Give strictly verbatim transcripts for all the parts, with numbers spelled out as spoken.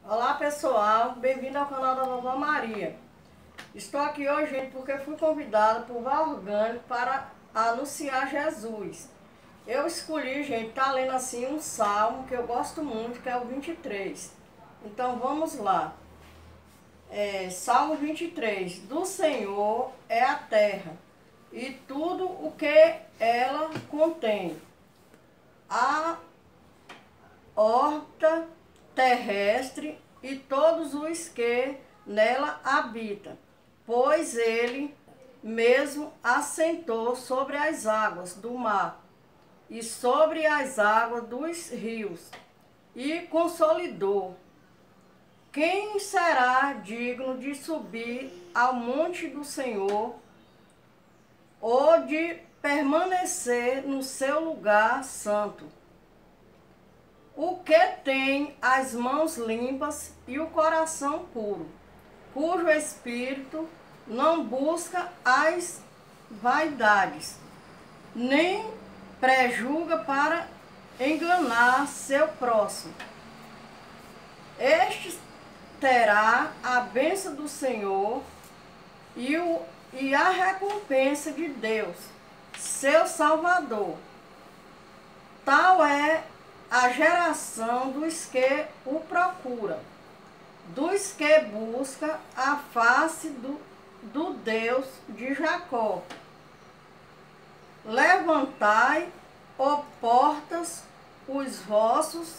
Olá pessoal, bem-vindo ao canal da Vovó Maria. Estou aqui hoje, gente, porque fui convidada por Val Orgânico para anunciar Jesus. Eu escolhi, gente, tá lendo assim um salmo que eu gosto muito, que é o vinte e três. Então vamos lá. É, Salmo vinte e três. Do Senhor é a terra e tudo o que ela contém, a horta terrestre e todos os que nela habitam, pois ele mesmo assentou sobre as águas do mar e sobre as águas dos rios e consolidou. Quem será digno de subir ao monte do Senhor ou de permanecer no seu lugar santo? O que tem as mãos limpas e o coração puro, cujo espírito não busca as vaidades, nem prejulga para enganar seu próximo. Este terá a bênção do Senhor e, o, e a recompensa de Deus, seu Salvador. Tal é a geração dos que o procura, dos que busca a face do, do Deus de Jacó. Levantai, ó portas, os vossos,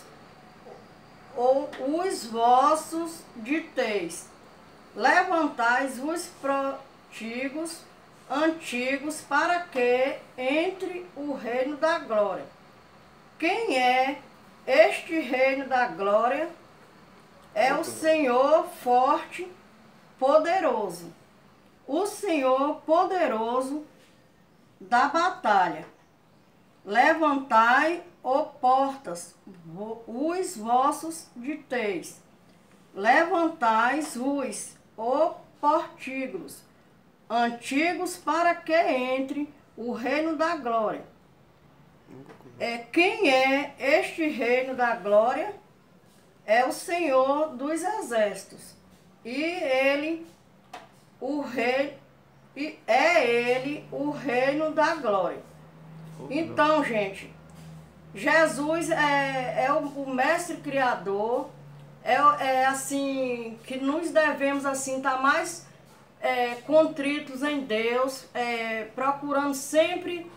ou os vossos ditéis. Levantai os pródigos antigos, para que entre o reino da glória. Quem é este reino da glória? É o Senhor forte, poderoso, o Senhor poderoso da batalha. Levantai, ó portas, os vossos ditéis. Levantai-os, ó portígulos antigos, para que entre o reino da glória. É, quem é este reino da glória? É o Senhor dos exércitos. E ele, o rei, e é ele o reino da glória. Então, gente, Jesus é, é o, o mestre criador, é, é assim, que nos devemos assim estar tá mais é, contritos em Deus, é, procurando sempre,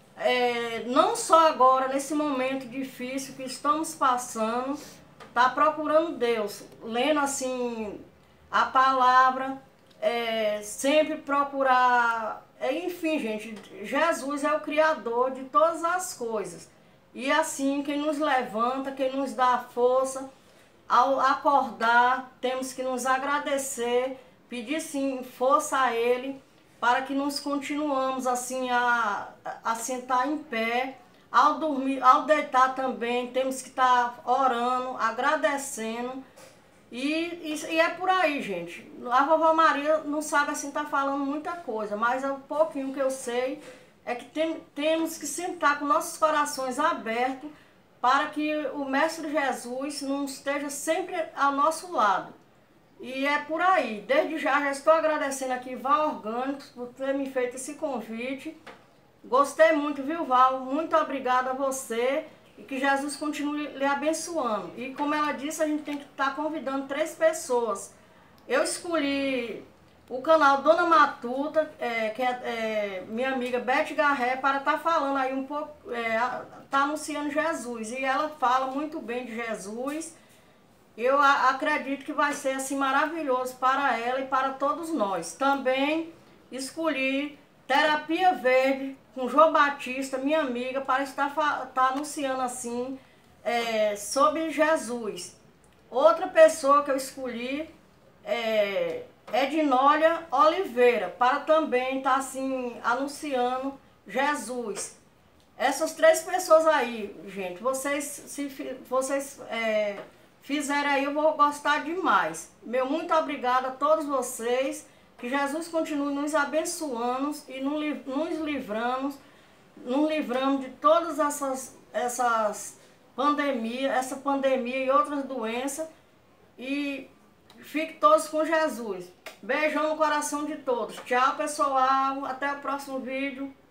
é, não só agora, nesse momento difícil que estamos passando, tá procurando Deus, lendo assim a palavra, é, sempre procurar, é, enfim, gente, Jesus é o Criador de todas as coisas. E assim, quem nos levanta, quem nos dá força, ao acordar, temos que nos agradecer, pedir sim força a Ele, para que nos continuamos assim a, a sentar em pé. Ao dormir, ao deitar também, temos que estar orando, agradecendo. E, e, e é por aí, gente. A Vovó Maria não sabe assim estar tá falando muita coisa, mas é um pouquinho que eu sei é que tem, temos que sentar com nossos corações abertos para que o Mestre Jesus não esteja sempre ao nosso lado. E é por aí. Desde já, já estou agradecendo aqui Val Orgânicos por ter me feito esse convite. Gostei muito, viu, Val? Muito obrigada a você e que Jesus continue lhe abençoando. E como ela disse, a gente tem que estar convidando três pessoas. Eu escolhi o canal Dona Matuta, é, que é, é minha amiga Beth Garré, para estar falando aí um pouco, é, tá anunciando Jesus. E ela fala muito bem de Jesus. Eu a, acredito que vai ser assim maravilhoso para ela e para todos nós. Também escolhi Terapia Verde com João Batista, minha amiga, para estar tá anunciando assim é, sobre Jesus. Outra pessoa que eu escolhi é Ednólia Oliveira, para também estar tá, assim anunciando Jesus. Essas três pessoas aí, gente, vocês se vocês é, fizerem aí, eu vou gostar demais. Meu muito obrigada a todos vocês. Que Jesus continue nos abençoando e nos livrando, nos livrando de todas essas, essas pandemias, essa pandemia e outras doenças. e fiquem todos com Jesus. Beijão no coração de todos. Tchau, pessoal. Até o próximo vídeo.